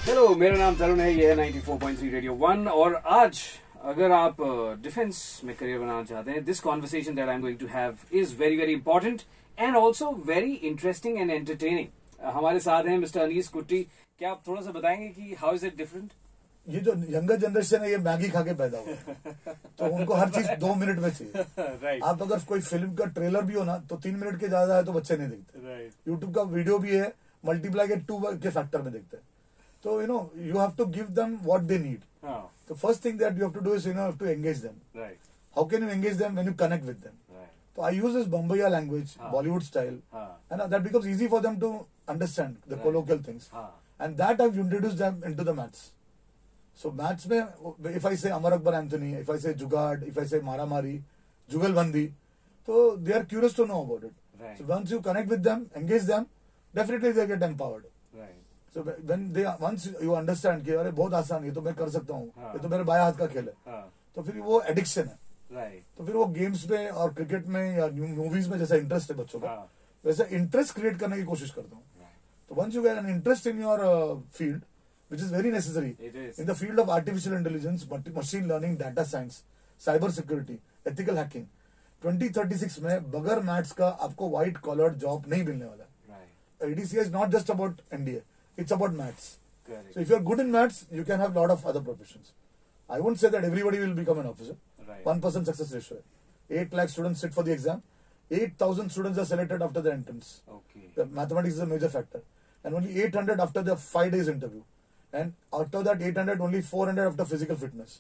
Hello, मेरा नाम तरुण है, ये है 94.3 रेडियो 1 और आज अगर आप डिफेंस में करियर बनाना चाहते हैं, this conversation that I am going to have is very very important and also very interesting and entertaining. हमारे साथ हैं मिस्टर अनीस कुट्टी। क्या आप थोड़ा सा बताएंगे कि हाउ इज इट डिफरेंट? ये जो यंगर जनरेशन है ये मैगी खा के पैदा हुआ है तो उनको हर चीज 2 मिनट में चाहिए। राइट। आप अगर कोई फिल्म का ट्रेलर भी हो ना तो 3 मिनट के ज्यादा है तो बच्चे नहीं देखते। राइट। यूट्यूब का वीडियो भी है, मल्टीप्लाई के 2 के फैक्टर में देखते हैं। तो you have to give them what they need. तो first thing that you have to do is have to engage them. Right. How can you engage them when you connect with them? तो I use this Bambaiya language, Bollywood style, and that becomes easy for them to understand the colloquial things, and that I introduce them into the maths. So maths में if I say Amar Akbar Anthony, if I say Jugad, if I say Maramari, Jugalbandi, so they are curious to know about it. Right. So once you connect with them, engage them, definitely they get empowered. Right. So once you understand कि अरे बहुत आसान है, तो मैं कर सकता हूँ, ये तो मेरे बाएं हाथ का खेल है, तो फिर वो एडिक्शन है. Right. तो फिर वो गेम्स में और क्रिकेट में या मूवीज में जैसा इंटरेस्ट है बच्चों का, वैसा इंटरेस्ट क्रिएट करने की कोशिश करता हूँ. तो once you get an interest in your field, which is very necessary in the field of artificial intelligence, machine learning, data science, cyber security, ethical hacking, 2036 में बगैर मैथ्स का आपको व्हाइट कॉलर जॉब नहीं मिलने वाला. ADCA is not just about NDA, it's about maths. Correct. So if you are good in maths, you can have a lot of other professions. I won't say that everybody will become an officer. Right. 1% success ratio. 8 lakh students sit for the exam. 8,000 students are selected after the entrance. Okay. The mathematics is a major factor. And only 800 after the 5 days interview. And out of that 800, only 400 after physical fitness.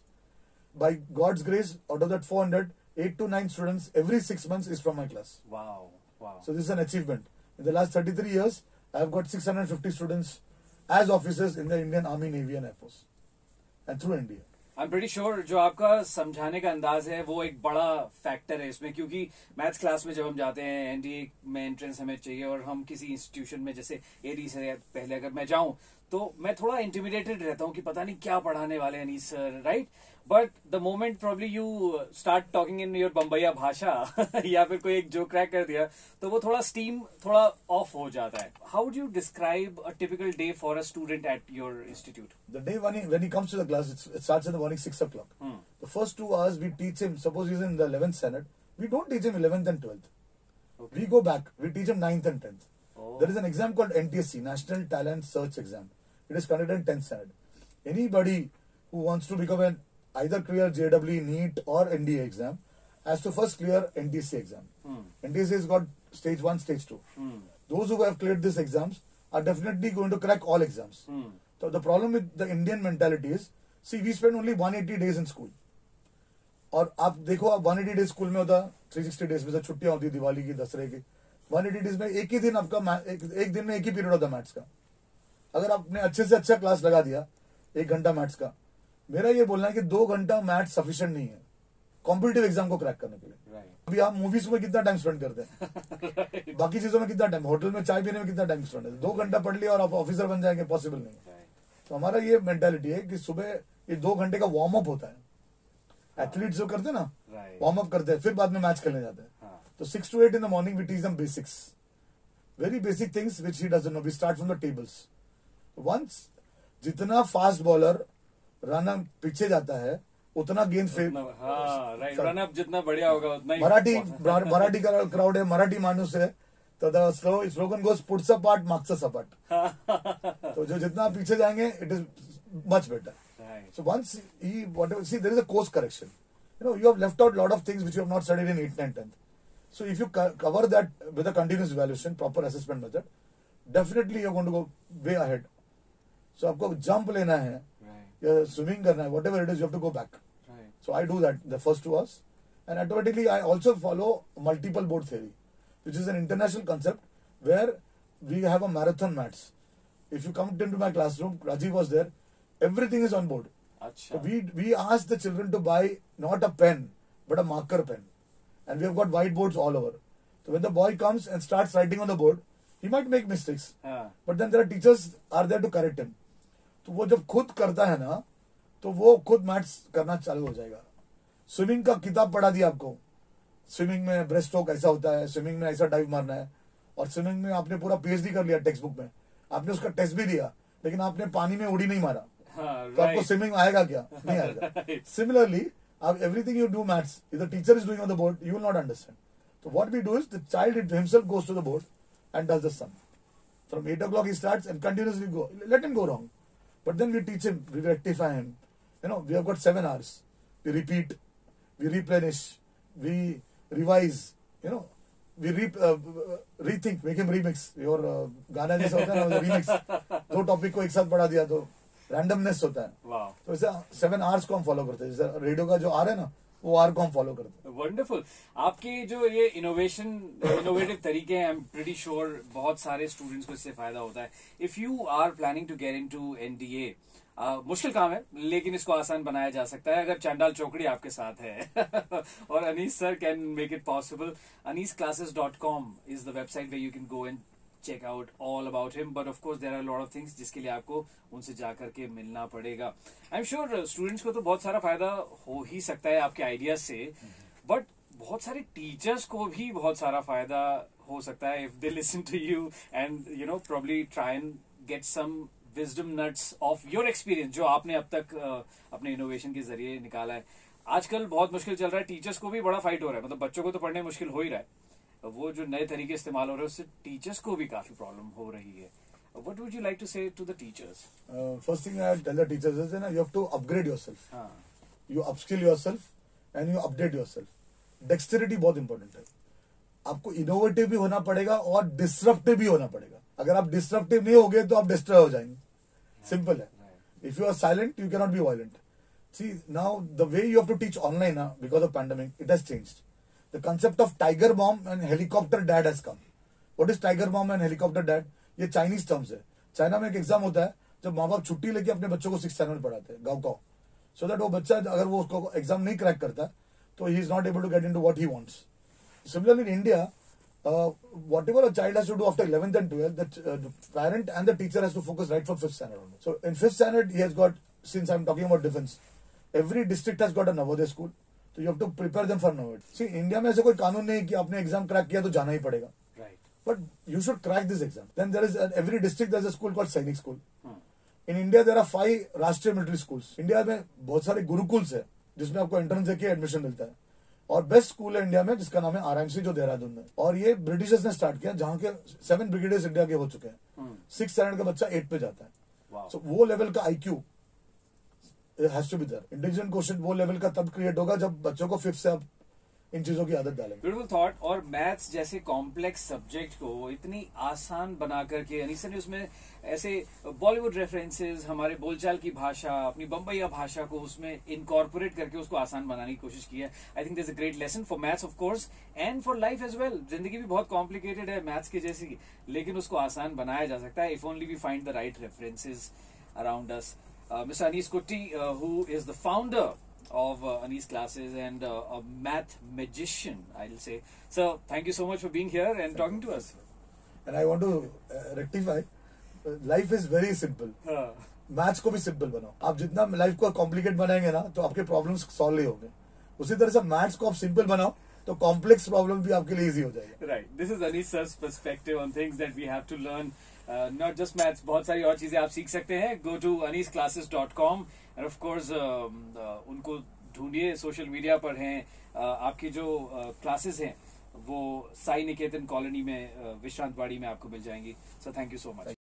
By God's grace, out of that 400, 8 to 9 students every 6 months is from my class. Wow. Wow. So this is an achievement. In the last 33 years, I have got 650 students as officers in the Indian Army, Navy and Air Force. And through India. I'm pretty sure जो आपका समझाने का अंदाज है वो एक बड़ा factor है इसमें, क्योंकि मैथ्स क्लास में जब हम जाते हैं, एनडीए में एंट्रेंस हमें चाहिए और हम किसी इंस्टीट्यूशन में जैसे एडी से पहले अगर मैं जाऊं तो मैं थोड़ा इंटिमिडेटेड रहता हूं कि पता नहीं क्या पढ़ाने वाले हैं sir. Right. But the moment probably you start talking in your Bambaiya भाषा या फिर कोई एक जो क्रैक कर दिया तो वो थोड़ा स्टीम थोड़ा ऑफ हो जाता है. How would you describe a typical day for a student at your institute? The day when he comes to the class, it starts in the morning 6 o'clock. The first 2 hours we teach him, suppose he's in the 11th standard, we don't teach him 11th and 12th. Okay. We go back, we teach him 9th and 10th. Oh. There is an exam called NTSC, National Talent Search Exam. It is conducted in 10th standard. Anybody who wants to become either clear JEE, NEET or NDA exam has to first clear NTSC exam. NTSC has got stage 1, stage 2. Those who have cleared these exams are definitely going to crack all exams. So the problem with the Indian mentality is, see, we spend only 180 days in school. और आप देखो, आप 180 days school में होता, 360 days में से छुट्टियां होती, दिवाली की, दशहरे की. 180 डेज में एक ही दिन आपका एक दिन में एक ही पीरियड होता मैथ्स का. अगर आपने अच्छे से अच्छा क्लास लगा दिया 1 घंटा मैथ्स का, मेरा ये बोलना है कि 2 घंटा मैथ्स सफिशिएंट नहीं है कॉम्पिटिटिव एग्जाम को क्रैक करने के लिए. अभी आप मूवीज में कितना टाइम स्पेंड करते हैं, बाकी चीजों में कितना टाइम, होटल में चाय पीने में कितना टाइम स्पेंड है. 2 घंटा पढ़ लिया और आप ऑफिसर बन जाएंगे, पॉसिबल नहीं है. तो हमारा ये मेंटालिटी है कि सुबह ये 2 घंटे का वार्म अप होता है. एथलीट्स जो करते हैं ना, वार्म अप करते हैं, फिर बाद में मैच खेलने जाते हैं. तो 6 to 8 in the morning we teach them basics, very basic things which he doesn't know. We start from the tables. Once जितना फास्ट बॉलर रन पीछे जाता है उतना गेंद फेंक, रन अप जितना बढ़िया होगा उतना ही. मराठी का क्राउड है, मराठी माणूस है, तो द स्लोगन गोज पुढचा पाठ मागचा सपाट. तो जो जितना पीछे जाएंगे it is much better. So once see, there is a course correction. You have left out a lot of things which you have not studied in 8th and 10th. So if you cover that with a continuous evaluation, proper assessment method, definitely you're going to go way ahead. So आपको jump लेना है, या swimming करना है, whatever it is, you have to go back. So I do that the first 2 hours, and automatically I also follow multiple board theory, which is an international concept where we have a marathon maths. If you come into my classroom, Rajiv was there, everything is on board. So we ask the children to buy not a pen but a marker pen, and we have got whiteboards all over. So when the boy comes and starts writing on the board, he might make mistakes, but then there are teachers are there to correct him. तो वो जब खुद करता है ना, तो वो खुद मैथ्स करना चालू हो जाएगा. स्विमिंग का किताब पढ़ा दिया आपको, स्विमिंग में ब्रेस्ट स्ट्रोक ऐसा होता है, स्विमिंग में ऐसा डाइव मारना है, और स्विमिंग में आपने पूरा PhD कर लिया टेक्स्ट बुक में, आपने उसका टेस्ट भी दिया लेकिन आपने पानी में उड़ी नहीं मारा, हाँ, तो आपको स्विमिंग आएगा क्या? नहीं आएगा. Similarly, everything you do maths, if the teacher is doing on the board, you will not understand. So what we do is the child himself goes to the board and does the sum. From 8 o'clock he starts and continuously go. Let him go wrong. But then we teach him, we rectify him. We have got 7 hours. We repeat, we replenish, we revise, we rethink, make him remix. Your गाना जैसा होता है ना, remix. 2 topic को एक साथ पढ़ा दिया तो रैंडमनेस होता है. तो ऐसे 7 आवर्स को हम फॉलो करते हैं. जैसे रेडियो का जो आर है ना, वो आर को हम फॉलो करते हैं. वंडरफुल. आपके जो ये इनोवेटिव तरीके हैं, आई एम प्रीटी श्योर बहुत सारे स्टूडेंट्स को इससे फायदा होता है. If you are planning to get into NDA, मुश्किल काम है लेकिन इसको आसान बनाया जा सकता है अगर चांडाल चौकड़ी आपके साथ है. और Anis sir can make it possible. anisclasses.com is the website where you can go and check out all about him, but of course there are a lot of things जिसके लिए आपको उनसे जाकर के मिलना पड़ेगा. आई एम श्योर स्टूडेंट्स को तो बहुत सारा फायदा हो ही सकता है आपके आइडियाज से, बट बहुत सारे टीचर्स को भी बहुत सारा फायदा हो सकता है if they listen to you and probably try and get some wisdom nuts of your experience जो आपने अब तक अपने इनोवेशन के जरिए निकाला है. आजकल बहुत मुश्किल चल रहा है, टीचर्स को भी बड़ा फाइट हो रहा है. मतलब बच्चों को तो पढ़ने मुश्किल हो ही रहा है, वो जो नए तरीके इस्तेमाल हो रहे हैं उससे टीचर्स को भी काफी प्रॉब्लम हो रही है. What would you like to say to the teachers? First thing I tell the teachers is you have to upgrade yourself. You upskill yourself and you update yourself. Dexterity बहुत important है. आपको innovative भी होना पड़ेगा और disruptive भी होना पड़ेगा. अगर आप डिसरप्टिव नहीं होगे तो आप डिस्ट्रॉय हो जाएंगे. सिंपल है. If you are silent, you cannot be violent. See, now the way you have to teach online because of pandemic, it has changed. The concept of tiger mom and helicopter dad has come. What is tiger mom and helicopter dad? ये Chinese terms है. China में एक exam होता है जब माँ बाप छुट्टी लेके अपने बच्चों को 6th स्टैंडर्ड में पढ़ाते हैं गाँव गाँव, सो दैट वो बच्चा अगर वो उसको एग्जाम नहीं क्रैक करता तो he is not able to get into what he wants. Similarly in India, whatever a child has to do after 11th and 12th, the parent and the teacher has to focus right from 5th standard onwards. So in 5th standard, he has got, since I'm talking about defense, every district has got a Navodaya school. So you have to prepare them for Navodaya. See, India में ऐसे कोई कानून नहीं कि आपने exam crack किया तो जाना ही पड़ेगा. Right. But you should crack this exam. Then there is every district there's a school called Sainik School. In India there are 5 राष्ट्रीय मिलिट्री schools. India में बहुत सारे गुरुकुल्स है जिसमें आपको एंट्रेंस देके एडमिशन मिलता है. और बेस्ट स्कूल है इंडिया में जिसका नाम है RMC जो देहरादून में. और ये ब्रिटिशर्स ने स्टार्ट किया जहाँ के 7 ब्रिगेडियर्स इंडिया के हो चुके हैं. 6th स्टैंडर्ड का बच्चा 8 पे जाता है. सो वो लेवल का IQ has to be there. Intelligent question वो लेवल का तब क्रिएट होगा जब बच्चों को 5th से आप इन चीजों की आदत डालेंगे. Beautiful thought. और मैथ्स जैसे कॉम्प्लेक्स सब्जेक्ट को इतनी आसान बना करके अनीस ने उसमें ऐसे बॉलीवुड रेफरेंसेस, हमारे बोलचाल की भाषा, अपनी बम्बईया भाषा को उसमें इनकॉर्पोरेट करके उसको आसान बनाने की कोशिश की है. I think this a great lesson for maths of course and for life as well. जिंदगी भी बहुत कॉम्प्लिकेटेड है मैथ्स की जैसी, लेकिन उसको आसान बनाया जा सकता है if only we find the right references around us. Mr. Anis Kutty, who is the founder of Anis Classes and a math magician, I'll say. So, thank you so much for being here and talking to us. And I want to rectify. Life is very simple. Maths को भी simple बनाओ. आप जितना life को complicate बनाएंगे ना तो आपके प्रॉब्लम्स सॉल्व नहीं होंगे. उसी तरह से मैथ्स को आप सिंपल बनाओ तो कॉम्प्लेक्स प्रॉब्लम भी आपके लिए इजी हो जाएगा. Right. This is Anis sir perspective on things that we have to learn. Not just maths, बहुत सारी और चीजें आप सीख सकते हैं. Go to anisclasses.com and of course उनको ढूंढिए. सोशल मीडिया पर हैं. आपकी जो क्लासेस हैं वो साई निकेतन कॉलोनी में विश्रांत बाड़ी में आपको मिल जाएंगी. So thank you so much.